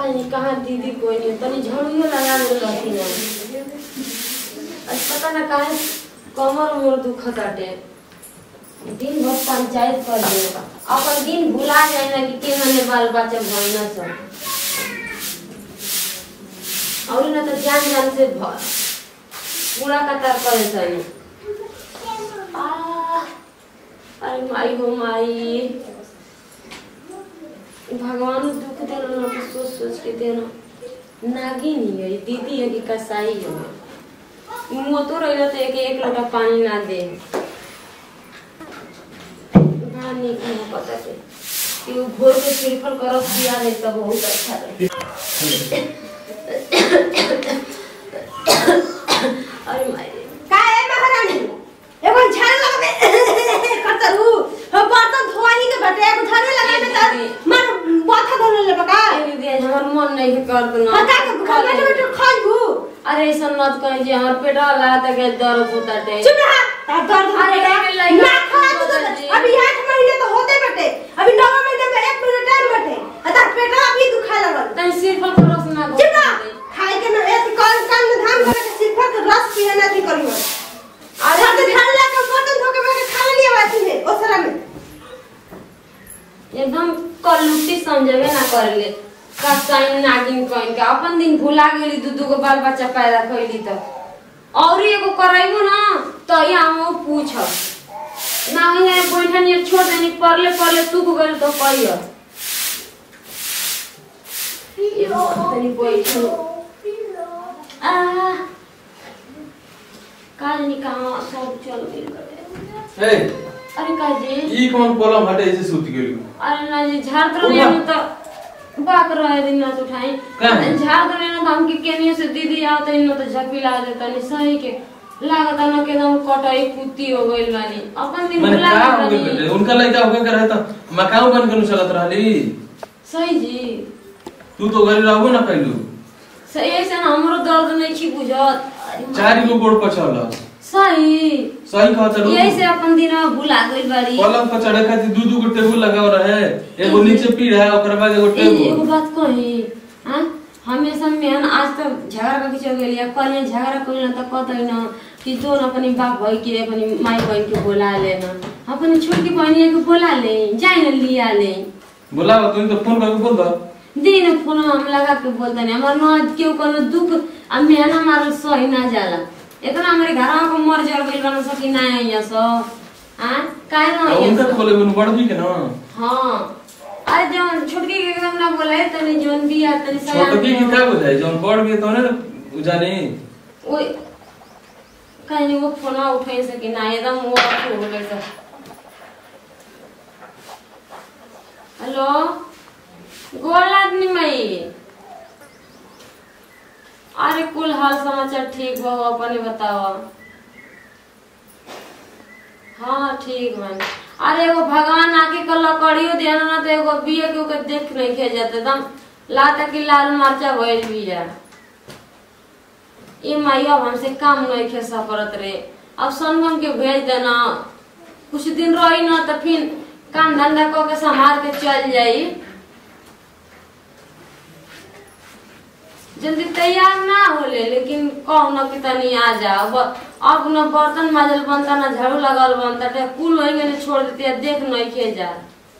नहीं कहाँ दीदी कोई नहीं तनी झड़ियो लगा दे रहती ना आज पता ना काहे कमर मोर दुखत आटे दिन भर पंचायत कर दे अपन दिन भुला जाए ना कि केहने बाल बच्चा भइना सब और ना तो जान जान से पूरा कतार करे सही अरे माई हो माई भगवान दुख दे रहा ना सोच सोच के देना नागिन ही है दीदी है कि कसाई है मुँह तो रही तो एक लोटा पानी ना दे नहीं पता है कि वो घोर के सिरफल करो किया है तो बहुत अच्छा रहे अरे माई का है महारानी एगो झाड़ू लगावे करतरू हम बर्तन धोवाही के बटे एगो झाड़ू लगावे त मन माथा धोले ले बका दीदी हमर मन नहीं कर दो ना का के बैठे बैठे खाइबू अरे ऐसा मत कह जे हमर पेट ला त के दर्द होता है चुप रह दर्द अरे ना खा अभी 8 महीने तो होते बटे अभी 9 महीने में 1 महीने टाइम बटे अता पेट अभी दुखा लगल तन सिरफल को रस ना चुप रह खाए के ना ऐसे कौन काम में धाम करे के सिरफल के रस पिए ना थी करियो अरे तो झाड़ू लगा बर्तन धो के बैठे खा लिया बात में ओसरा में एकदम कलुटी समझबे ना करले कसाई नागिन कहीं के अपन दिन भुला गेली दू गो बाल बच्चा पैदा कइली त और एगो कराइबो ना तो या हम पूछ ना है बैठन ये छोड़ देनी परले परले तू को गल तो कहियो ये तनी बैठो आ काल निकाह सब चल गेल ए अरे काजी ई कौन कोलम हटे ऐसे सूत गेली अरे ना जी झाड़ तो नहीं तो बाक रहे दिन ना उठाई झाड़ तो नहीं ना हम के केनियो से दीदी आवत नहीं तो झपी ला देता नहीं सही के लागत ना के एकदम कटाई कुत्ती हो गइल बानी अपन दिन भुला गइल उनका लइका होके के रहता मकाऊ बन के चलत रहली सही जी तू तो घर रहबो ना कैलू सही ऐसे ना हमरो दर्द नहीं छी बुझत चार गो गोड़ पछल सही सही कहत रहू यही से अपन दिन भुला गइल बाड़ी पलंग पर चढ़े खातिर दू गो टेबल लगाव रहे एगो नीचे पीढ़ है ओकर बाद एगो टेबल एगो बात कही हां हमेशा में आज तक झगड़ा करके चल गेलिया कल झगड़ा कोई ना तो कहतै ना कि तो अपनी बाप भाई के अपनी माई बहन के बोला लेना अपनी छोटी बहन के बोला ले जाए ना लिया ले बोला तू तो फोन करके बोल दो दिन फोन हम लगा के बोलते नहीं हमर ना केहू कोनो दुख आ मेहनत हमार सही ना जाला इतना हमारे घर को मर जर गइल बन सकी ना आइया सो हां काहे ना आइया उनका बोले बन बड़ भी के ना हां अरे जौन छोटकी के एकदम ना बोले तनी जौन बिया तनी सया छोटकी की का बोले जौन बड़ भी तो ने जाने ओए कहीं वो फोन उठाई सके ना एकदम वो हो गए सब हेलो गोल आदमी मई अरे कुल हाल समाचार ठीक हो अपने बताओ हाँ ठीक बन अरे एगो भगवान आके कल लकड़ियो देना ना तो एगो बिया के ओके देख नहीं खे जाते एकदम लाता कि लाल मरचा भइल बिया ये माई अब हमसे काम नहीं खे सपरत रे अब संगम के भेज देना कुछ दिन रही ना तो फिर काम धंधा को के संभाल के चल जाई जल्दी तैयार ना होले लेकिन कहू ना कि तनी आ जाओ अब न बर्तन माजल बनता ना झाड़ू लगल बनता ते कुल वही में छोड़ देती है देख नहीं खे जा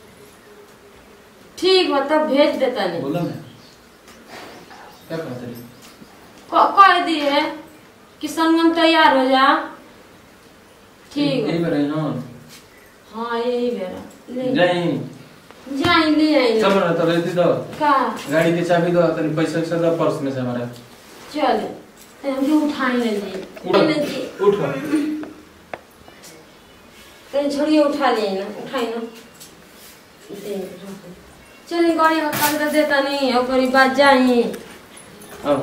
ठीक बता भेज देता नहीं बोला मैं क्या कहते हैं कह दिए कि संगम तैयार हो जा ठीक यही बेरा ना हाँ यही बेरा जाई जाई ले आई चलो ना तो रेती दो का गाड़ी की चाबी दो तनी पैसा से दो पर्स में से हमारा चल हमके उठाई ले जी उठ तनी छोड़िए उठा ले ना उठाई ना चल गाड़ी में कागज देता नहीं ओकरी बात जाई आओ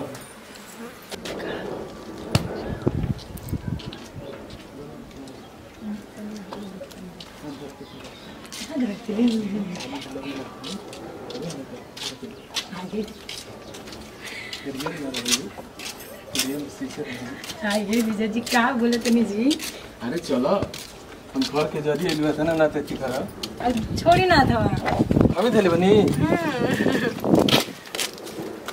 आइए विजय जी क्या बोले तनी जी अरे चलो हम घर के जरिए लिया था ना ते घर छोड़ी ना था अभी थे बनी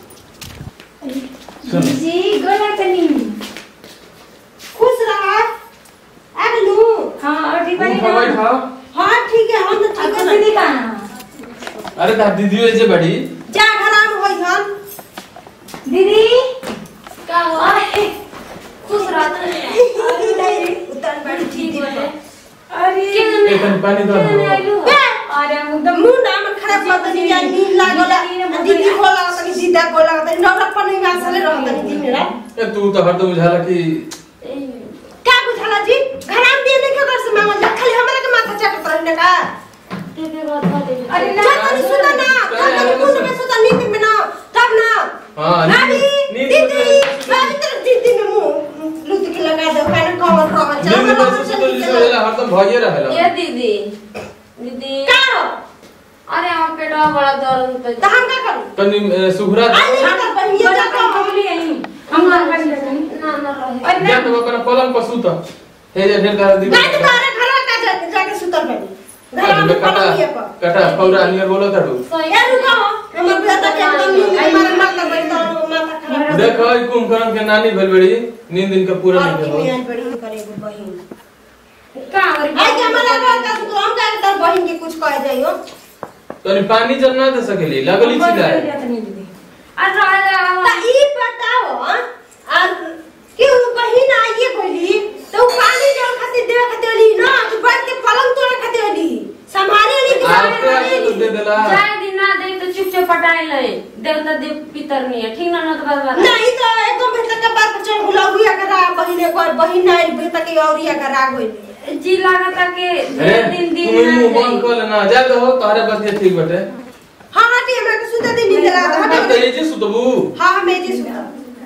सुन जी गोला तनी खुश रहा अगलू। हां और ठीक उठा बैठा। हां ठीक है हम तो ठीक है। दीदी कहां? अरे ता दीदी ऐसे बड़ी जा घरान होई हम दीदी का हुआ? खुश रहता है उतर बड़ी ठीक है। अरे एक पानी दो अरे एकदम मुंह नाम खराब कर दनी जा नींद लागला दीदी बोला तनी सीधा बोला तनी नौरा पर नहीं आसले रह तनी दिन रे। ए तू तो हर तो बुझाला कि का बुझाला जी घरान दे नहीं के कर से मांगल जा खाली हमरा के माथा चाटत रहने का। अरे ना तनी सुता ना तनी कुछ में सुता नींद में ना तब ना। हां नानी दीदी नानी तेरे दीदी में मुंह लूट के लगा दो कान कवर रह जा नींद में से तो लिसो हर तो भइए रहेला। ये दीदी दीदी का अरे हम पेटवा बड़ा दर्द होता है। त हम का करूं तनी सुघरा आई नहीं कर बहिया जा को हमली आई हम घर पर ना ना रहे जा तो अपना पलंग पर सुत हे जे ढेर कर दी मैं तुम्हारे घर का जाके सुतर बनी घर में पलंग पर कटा पौरा नियर बोलो तड़ू ए रुको हमर बेटा के एकदम नींद में मारे माथा बड़ी तो माथा खराब देखो ई कुंभकर्ण के नानी भेल बड़ी नींद दिन का पूरा नहीं और भेल की बड़ी करे बहिन का और आई के मला का तो हम का तर बहिन के कुछ कह जाइयो तनी पानी जल ना दे सकेली लगली चिल्लाए अरे राजा त ई बताओ और क्यों बहिन आइए बोली तो पानी जो खातिर देवे खातिर ली ना तो बैठ के पलंग तोड़े खातिर ली संभाले ली के आपके दे देला जाए दिन ना दे तो चुपचाप पटाई ले देवता देव पितर नहीं है ठीक ना ना तो बात नहीं तो एकदम बेटा के बात पर चढ़ गुलाबिया करा बहिन एक बार बहिन आई बेटा के औरिया करा गई जी लागता के दिन दिन तू मन कर लेना जा तो तोहरे बस ये ठीक बटे हां हां टी हमरा के सुता दे नींद लगा अब तो ये जे सुतबू हां मैं जे सुता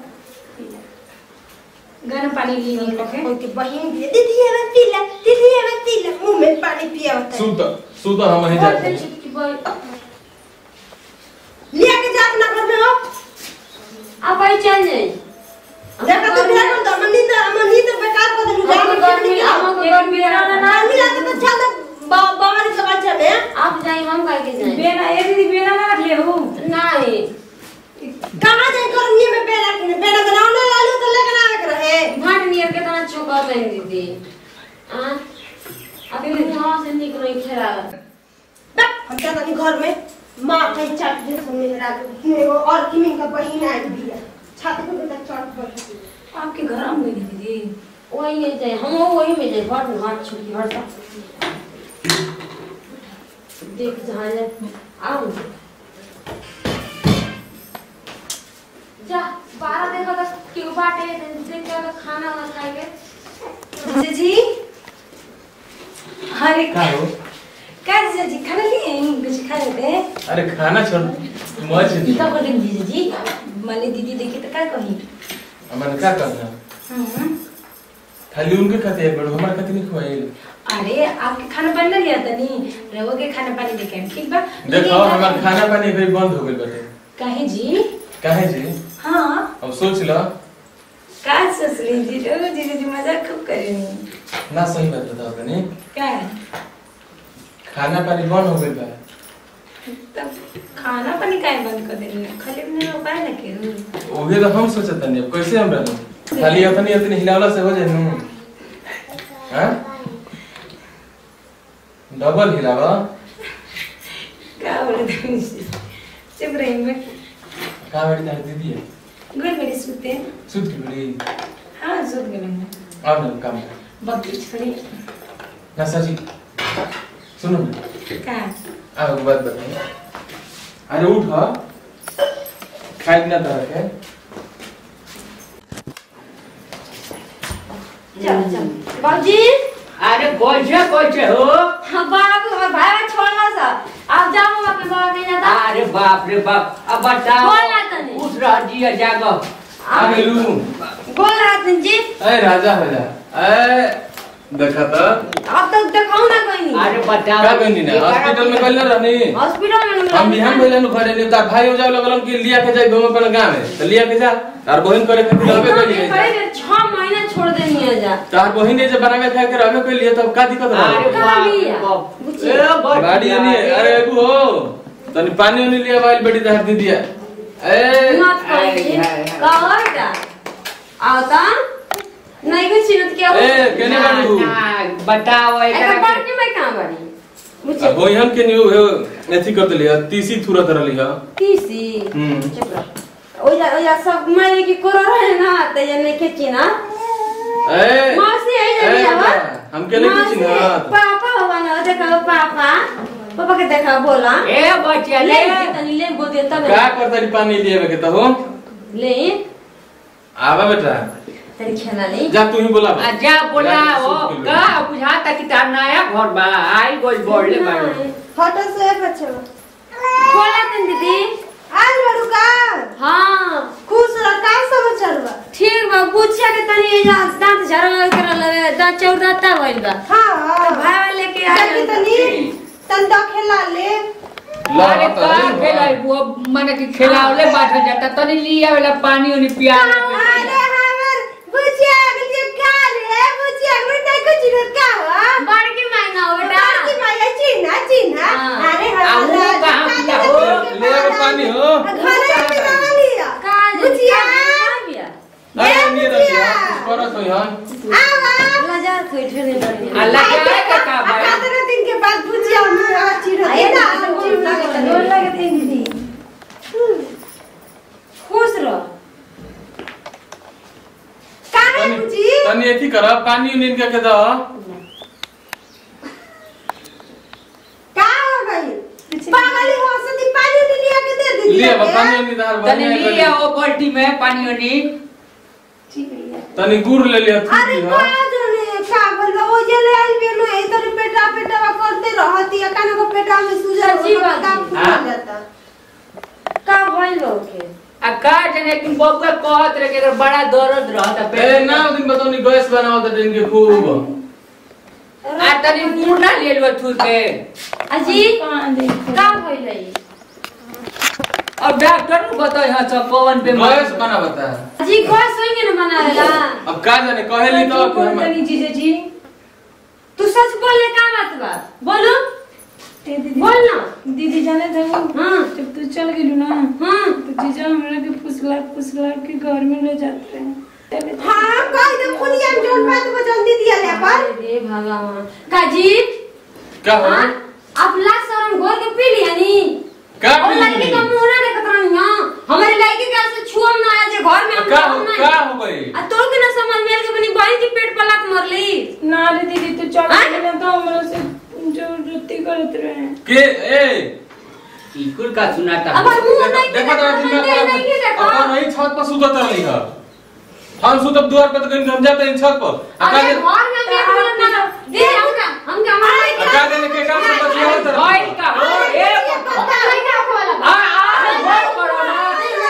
गर्म पानी ली नहीं लगे ओके बहिन भी दीदी हमें पीला मुंह में पानी पिया होता है सुत हम ही जाते लिया के जा अपना घर में हो अब आई चल जाए देखा तो मेरा तो मनी तो बेकार कर देलु जा हम बेरा ना मिला तो चल बाहर चला चले आप जाए हम करके जाए बेना ये दीदी बेना ना रख ले हो नहीं कहां जाए करनी में बेरा के बेरा बनाने लालू तो लेकर आवे के रहे भाट नियर के तना चौका पे दीदी हां अभी मैं वहां से निकल नहीं खेला हम क्या तनी घर में मां कहीं चाट दे सुन मेरा और किमी का बहिन आई भी छाती पे तक चढ़ पड़ आपके घर आम गई दीदी वही में जाए हम वही में जाए हट हट छुट्टी हट देख जहां जाए आओ जा 12 देखा तो क्यों बाटे देख के खाना ना खाए के जी अरे का हो क्या जी खाना लिए कुछ खा लेते अरे खाना छोड़ मच इतना कर दीजिए जी माने दीदी देखी तो क्या कही हमन का करना खाली उनके खाते एक बड़ो हमार खाते नहीं खुआइल अरे आपके खाना पानी ना लिया था नहीं रहोगे खाना पानी देके ठीक बा देखो हमार खाना पानी भी बंद हो गेल बाटे काहे जी काहे जी हां अब सोच लो का सोच ली जी रो जी मजाक खूब करेनी ना सही बात बताओ तनी क्या खाना पानी बंद हो गेल बा तब खाना पानी काहे बंद कर देनी खाली में उपाय ना करू ओहे तो हम सोचत नहीं अब कैसे हम रहू खाली अपनी हिलावला से हो जाए नु हां डबल हिलावा का बोले चुप रही मैं का बड़ी तार दीदी है गुड मेरी सुते सुत की बड़ी हां सुत गए मैं अब ना काम बकरी छोड़ी ना सची सुनो ना का अब बात बताइए अरे उठ हा खाई ना तरह के चल चल बाबूजी अरे कैसे हो बाबू भाई छोड़ना सा आप जाओ वहां पे बाबा के जाता अरे बाप रे बाप अब बताओ बोलना तने उठ रहा दिया जागो आ गेलू बोल रहा था जी ए राजा हो जा ए देखा तो अब तक दिखाओ ना कोई नहीं अरे बताओ का गंदी ना हॉस्पिटल में गइल रहनी हॉस्पिटल में हम बिहान भइलन घरे ने तार भाई हो जाव लगलन कि लिया के जाई दोनों अपन गांव में तो लिया के जा तार बहिन करे खातिर रहबे कइली पहले 6 महीना छोड़ देनी है जा तार बहिन ने जे बनावे खाए के रहबे कइली तब का दिक्कत अरे रहा बाप लिया? रे बाप बुच्ची। ए बच गाड़ी ने अरे एगो हो तनी पानी उनी लिया वाइल बेटी तार दी दिया ए मत कही का होता आता नहीं कुछ चिन्हत क्या हो ए केने बाबू बताओ एक बार के मैं कहां बाड़ी मुझे अब हम के न्यू एथी कर देली तीसी थुरा तरली है तीसी चुप रह ओया सब मैं की कोरा रहे ना त ये नहीं के चिन्ह ए मौसी है जल्दी आवा हम के नहीं चिन्ह पापा होगा ना देखो पापा के देखा बोला ए बच्चा ले ले तनी ले बोल दे तब का करता री पानी लिए के त हो ले आवा बेटा तेरी खेला ले जा तू ही बोला जा बोलाओ का बुझाता कि तार नया घर बा आई गोल बोलले बा फोटो से बच्चा खोला तन दीदी आज बड़ू का हां खुश रह का समाचार बा ठीक बा पूछिया के तनी दांत झरवा कर ले दांत चौर दाता भइल बा हां भाई वाले के आ तनी तंदा खेला ले अरे का खेलाई वो माने कि खिलावले बैठ जाता तनी लिया वाला पानी उनी पिया अरे हमर बुचिया के का रे बुचिया में नहीं कुछ का हुआ बड़की मायना बेटा की माया चिन्हा अरे आऊ कहां पिया हो ले के पानी हो घरे में ना लिया का बुचिया अरे नहीं रही कुछ करत हो यहां आवा लजा कोई ठेले लड़ी अल्लाह के का भाई 15 दिन के बाद बुचिया में अच्छी रहती ना डर लगे थे दीदी खुश रहो काहे बुची तनी एथी कर पानी नीन के द का हो गई पागल हो सदी पानी नहीं लिया के दे दी लिए पानी नी दाल तनी लिया वो बाल्टी में पानी उनी तनी गुड़ ले लिया अरे का जने का बोलबा ओ जले आइल बेलो इधर पेटा करते रहती है काने को पेटा में सूजन सच्ची बात का है। फूल जाता का भइल के आ का जने कि बबुआ कहत रे के बड़ा दर्द रहता ए ना दिन बताओ नी गैस बनाओ त दिन के खूब आ तनी गुड़ ना ले लो थू के अजी का भइल है अब डॉक्टर को बताई हां सब कौन बीमारी गैस बना बता अजी कोई सोएंगे ना बनावेला अब का जाने कहेली तो कि हम जीजा जी तू सच बोलने का बात बा बोलो दीदी बोल ना दीदी जाने थे हां जब तू चल गेलू ना हां तो जीजा हमरा के फुसला के घर में ले जाते हैं हां कह दे खुनिया में जोन बात को जल्दी दिया ले पर अरे भगवान काजी का हो हां आप ला शरम घोर के पी लिया नी का और लड़की का मुंह ना देखत रहनी हां हमारे लड़की का से छुअम ना आया जे घर में हम का रहम का हो गई आ तो के ना समझ में के बनी बहन की पेट पर लात मरली ना रे दीदी तू चल गेलू तो हमरा से जो रत्ती करत रहे के ए इकुल का सुनाता अब मुंह नहीं देखो तो दिन नहीं नहीं देखो अपन नहीं छत पर सुतत रही है हम सुतब द्वार पर तो कहीं हम जाते हैं छत पर अरे घर में पेट पर ना दे हम के हमारे का देने के काम से बचिया होत भाई का हो ए आ आ करो ना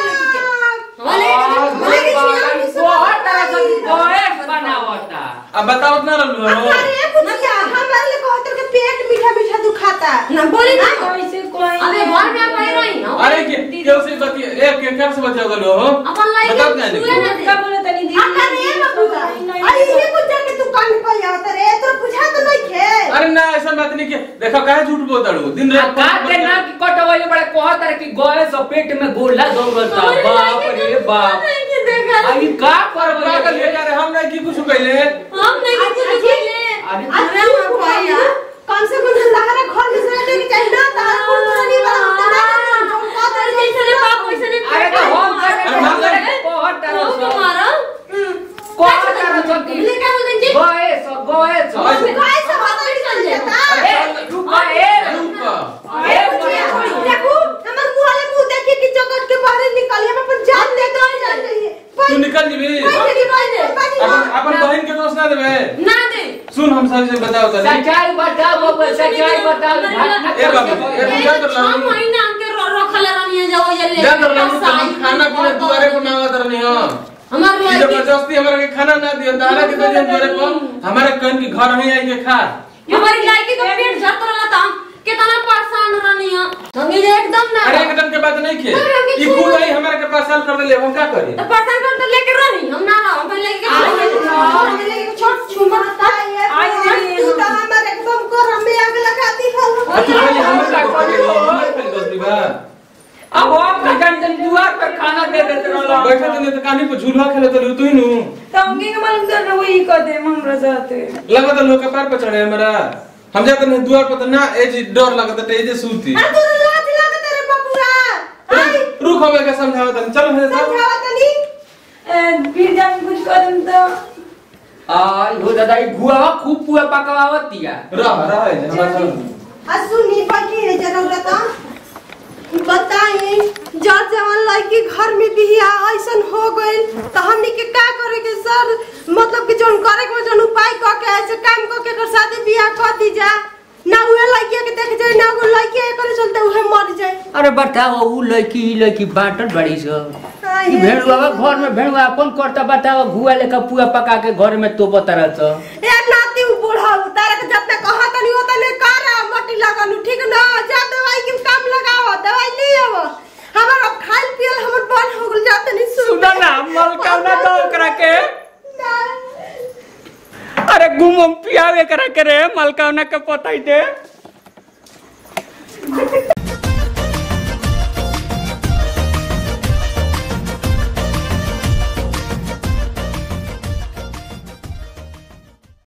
बहुत तरह से गोएस बनावता अब बताओ ना रलू अरे बुचिया हमारे लिए कहत के पेट मीठा दुखाता ना बोली ना कैसे कोई अबे घर में पाई रही ना अरे के से बती ए के कर से बतिया गलो हो अपन लाई बताओ ना सुए ना का बोले तनी दीदी अरे बाबूगा अरे ये कुछ जाके दुकान पर जाता रे तो बुझा तो नहीं खे अरे ना ऐसा बात नहीं के देखो काहे झूठ बोलताड़ू दिन रात का के ना कि कटवाई बड़ा कहत रे कि गोएस और पेट में गोला दौड़ता बाप रे बाप आई का करबो पागल ले जा रहे हम नहीं की कुछ कहले हम नहीं कुछ बोले अरे भैया कम से कम लहरा घर में से लेके चाहिए ना तार पुरानी बात ना अरे जैसे ने बाप वैसे ने अरे तो हम करे बहुत तरह हम से तुम्हारा बहुत तरह से की ले क्या बोलते जी गोएस काय से बात नहीं चल जाता ए रुका ए देखो हमर मुंह वाले मुंह देखिए कि जगत के बाहर निकल हम अपन जान ले दो जान तू निकल जीबी अपन बहन के दोस्त ना देबे ना दे सुन हम सब से बताओ तनी सच्चाई बताओ बबुआ सच्चाई बताओ ए बाबू ए क्या कर रहा हम महीना हमके रखल रहनी जाओ ये ले जान रहा हूं खाना पीना दुआरे को ना आवत रहनी हो हमार ये जबरदस्ती हमरा के खाना ना दियो दादा के तो दुआरे को हमारे कन की घर ही आई के खा हमारी लड़की का पेट झट रहा था कितना परेशान रहनी है हम ये एकदम ना अरे एकदम के बात नहीं खे ई खुद आई हमारे के पास साल कर ले हम क्या करी तो परेशान कर तो लेके रही हम ना रहो हम लेके छोट छुमा यार तू तो हमर एकदम कर हमें आग लगा दी तू खाली हम का कर ले हम खाली दोस्ती बा अब हम का जान दुआ झूला खेले तो तू ही नु तो हमके के मालूम कर वही कर दे हमरा साथे लगा तो लोग कपार पे चढ़े हमरा हम जाते नहीं द्वार पर तो ना एज डर लगता है एज सूती आ तू लाज लागत रे बबुआ आई रुक हमें के समझाओ तनी चलो हे समझावा तनी फिर जान कुछ करम तो हो दादा ई गुआ खूब पुआ पकावतिया रह हमरा चल आ सुनी बाकी है जरूरत बताई जब जवान लड़की घर में बिया ऐसन हो गइल तो हमनी के का करे के सर मतलब कि जोन करे के जोन उपाय क के ऐसे काम क के कर शादी बियाह कर दी जा ना उहे लड़की के देख जाए ना वो लड़की करे चलते उहे मर जाए अरे बताओ ऊ लड़की बाटल बड़ी सो ई भेड़ुआ घर में भेड़ुआ अपन करता बताओ गुआ लेके पुआ पका के घर में तो बतरा छ ए नाती उ बूढ़ा तारा के जब तक कहा तनी होता ने कर मट्टी लगानु ठीक ना जा दवाई के काम लगाओ दवाई ले आओ हमर अब खाइल पियल हमर बन हो गेल जाते नहीं सुना ना मलकावना दो करा के अरे गुम पियावे करा के रे मलकावना के पताई दे